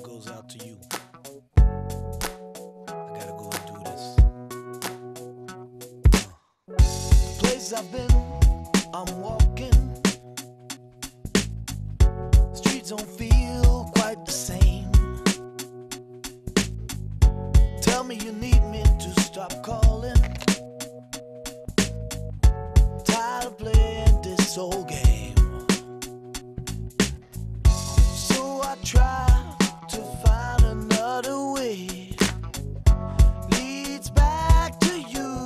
goes out to you. I gotta go and do this. The place I've been, I'm walking. Streets don't feel quite the same. Tell me you need me to stop calling. Tired of playing this old game. So I try to find another way. Leads back to you.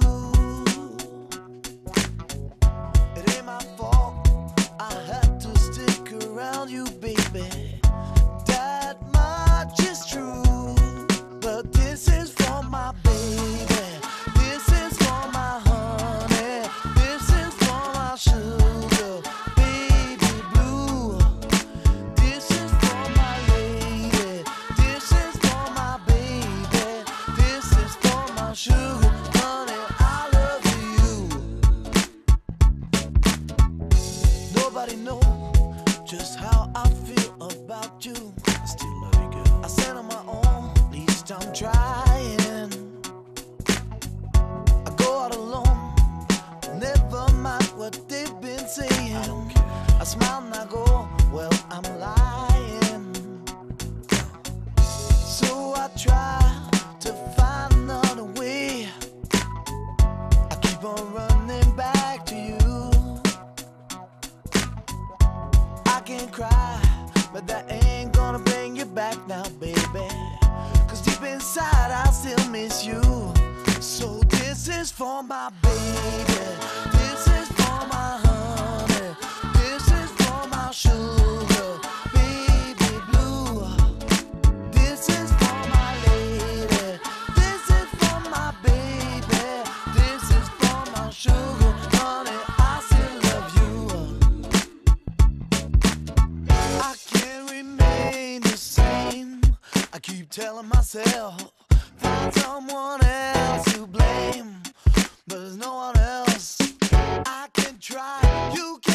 It ain't my fault, I had to stick around you, baby. That much is true. But this is for my baby. This is for my honey. This is for my sugar, baby blue. This is for my lady. This is for my baby. This is for my sugar, honey, I love you. Nobody knows just how I feel about you. I still love you, girl. I said on my own, at least I'm trying. I go out alone, never mind what they've been saying. I don't care. I smile and I go, well, I'm lying. So I try to find another way. I keep on running back to you. I can cry, but that ain't gonna bring you back now, baby. Cause deep inside I still miss you. So this is for my baby. This is for my honey. This is for my sugar, baby blue. This is for my lady. This is for my baby. This is for my sugar, honey, I still love you. I can't remain the same. I keep telling myself, find someone else to blame. But there's no one else. I can try, you can.